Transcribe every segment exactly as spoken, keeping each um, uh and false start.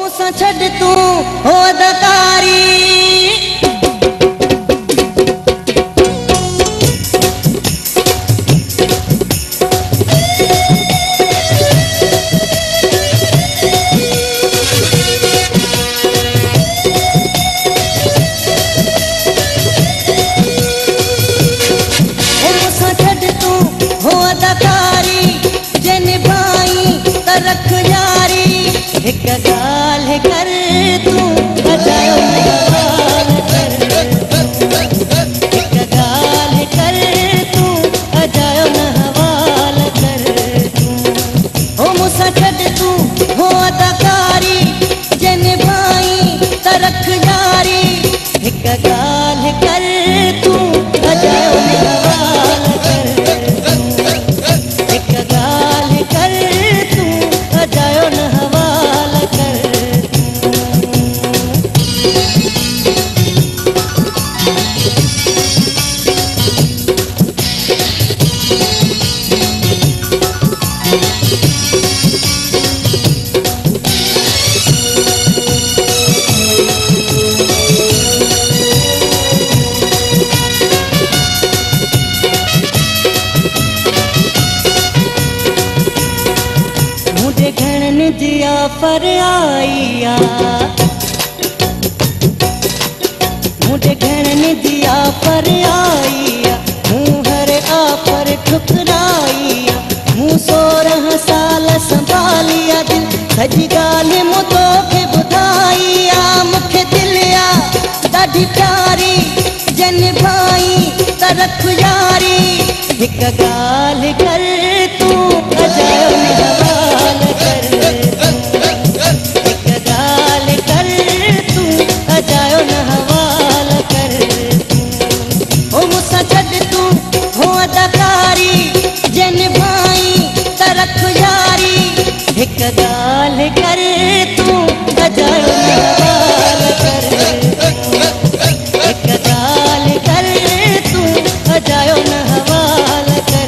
मूंसां छॾ तूं हो अदाकारी रख यारी हिक गाल कर तू अजायो नवाल कर हिक गाल कर तू अजायो नवाल कर हो मूंसां छॾ तू हो अदाकारी जिन भाई त रख यारी हिक गाल कर तू अजायो नवाल कर हिक गाल कर जायो न हवाल कर घणन जिया पर आईया मुझे घणन जिया पर आईया मुँह हर आ पर ठुकराईया मुँह सोरह साल संभालिया दिल सजी गाल मूं तोखे ॿुधाईया मूंखे दिलिया ॾाढी प्यारी जन भाई त रख यारी हिक गाल कर तूं अजायो नवाल कर हिक गाल कर तूं अजायो नवाल कर हो मूंसां छॾ तूं हो अदाकारी जिन भाई त रख यारी हिक गाल कर तूं अजायो नवाल कर हिक गाल कर तूं अजायो नवाल कर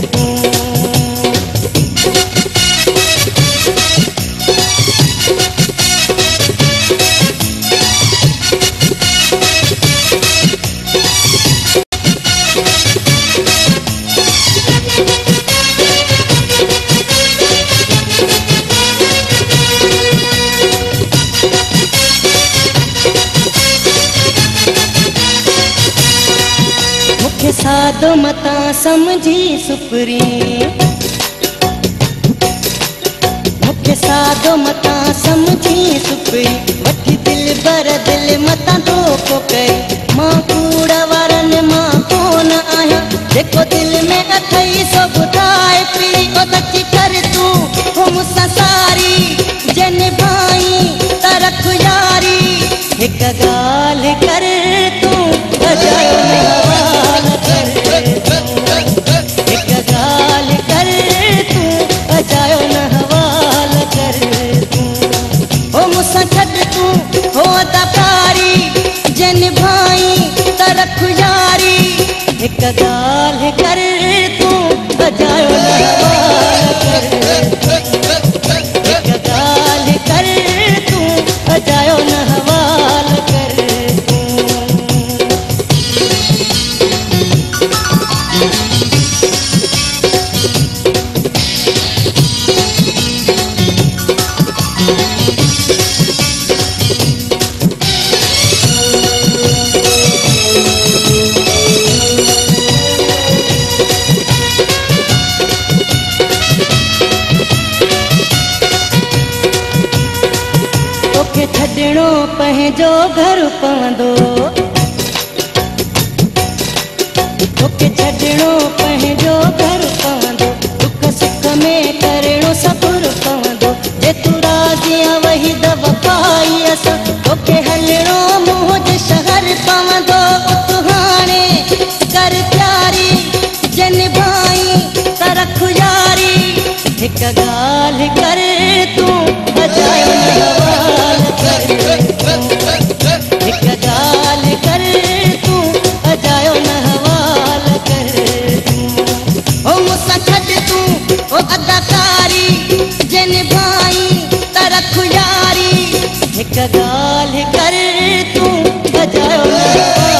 सादो मता समझी सुपरी मुखे सादो मता समझी सुपरी वठी दिल बर दिल मता धोखो कई मां कूड़ वारन मां कोन आहियां जेको दिल में अथई सो ॿुधाए पी ओ सची कर तूं हो मूंसां सारी जन भाई त रख यारी हिक गाल कर तूं अजायो नवाल कर हिक गाल कर तूं अजायो नवाल कर हो मूंसां छॾ तूं हो अदाकारी जन भाई त रख यारी हिक गाल कर तूं अजायो नवाल कर हिक गाल कर तूं अजायो नवाल कर तोखे छॾणो पंहिंजो घर पवंदो तोखे छॾणो पंहिंजो घर पवंदो दुख सुख में करणो सब्र पवंदो जे तूं राज़ी आ वही दवफाई असां तोखे हलणो मुंहिंजे शहर पवंदो तूं हाणे कर प्यारी जन भाई त रख यारी हिक गाल कर तूं अजायो नवाल कर हिक गाल कर तूं अजायो नवाल कर हो मूंसां छॾ तूं हो अदाकारी जिन भाई त रख यारी हिक गाल्हि कर तूं बजायो न